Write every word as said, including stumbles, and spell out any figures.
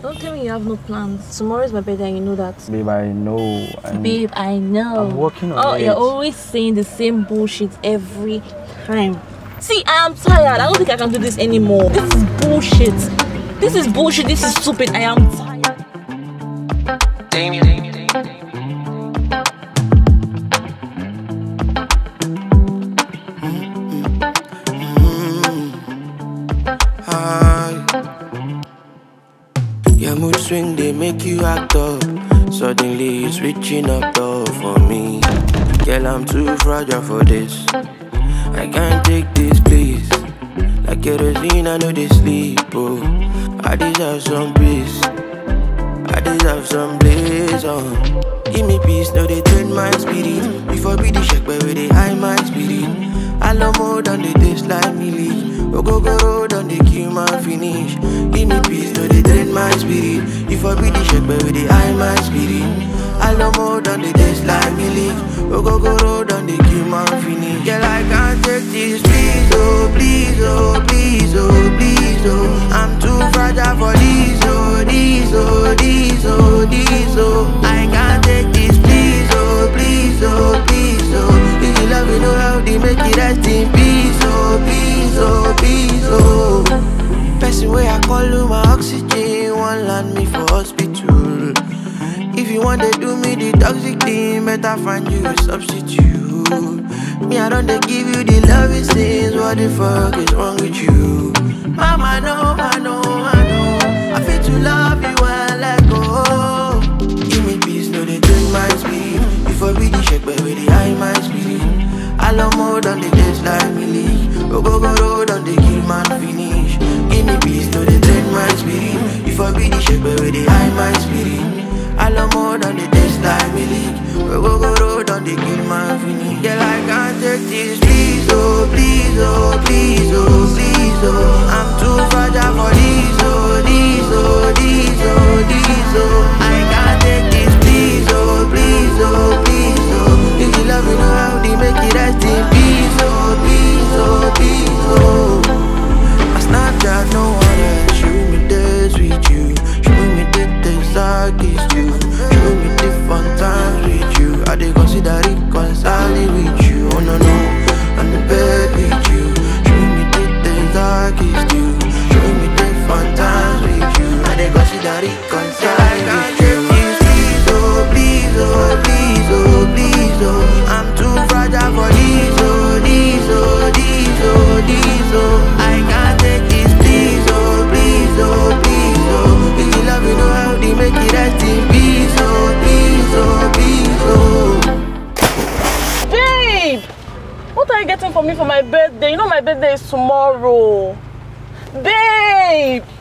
Don't tell me you have no plans. Tomorrow is my birthday and you know that. Babe, I know. I'm, Babe, I know. I'm working on oh, it. You're always saying the same bullshit every time. See, I am tired. I don't think I can do this anymore. This is bullshit. This is bullshit. This is stupid. I am tired. Damien, Damien, Damien, Your mood swing, they make you act up. Suddenly it's reaching up though for me. Girl, I'm too fragile for this. I can't take this, please. Like kerosene, I know they sleep, oh. I deserve some peace. I deserve some blaze, oh. Give me peace, no they train my spirit. Before be the check, where they hide my spirit. I love more than they taste like me. Oh, go go road on the kill my finish. Give me peace, no they drain my spirit. If I be the check, baby, they hide my spirit. I love more than they taste like me. Oh, go go road on the kill my finish. Girl, I can't take this, please, oh, please, oh, please, oh, please, oh. I'm too fragile for this, oh, this, oh, this, oh, this, oh. I can't take this, please, oh, please, oh, please, oh. If you love me, know how they make it rest in peace, oh, peace, oh, peace, oh. Person where I call you my oxygen, one land me for hospital. If you want to do me the toxic thing, better find you a substitute. Me, I don't they give you the love it says, what the fuck is wrong with you? Mama, I know, I know, I know. I feel to love you and let go. Give me peace, no they drink my spirit. If I be the check, baby, they hide my spirit. I love more than the taste like me. Oh, go go road on the kill man finish. Give me peace, no they drain my spirit. If I be the check, baby, they hide my spirit. I love more than the taste like me. Oh, go go road on the kill man finish. Girl, I can't take this, please, oh, please, oh, please, oh, please, oh. I'm too fragile for this, oh, this, oh, this, oh, this, oh. I can't take this, please, oh, please, oh, please, oh. If you love me, know how they make it rest in peace, oh, peace, oh, peace, oh. I Snapchat, no one else. Show me days with you. Show me the days I kissed you. Show me the fun times with you. I dey consider reconciling with you. Oh no no, I'm in bed with you. Show me the days I kissed you. Show me the fun times with you. I dey consider reconciling with you. Please, oh, please, oh, please, oh, please, oh. I'm too fragile for this, oh, this, oh, this, oh, this, oh. I can't take this, please, oh, please, oh, please, oh. If you love me, know how they make it rest in peace, oh, peace, oh, peace, oh. Babe! What are you getting for me for my birthday? You know my birthday is tomorrow. Babe!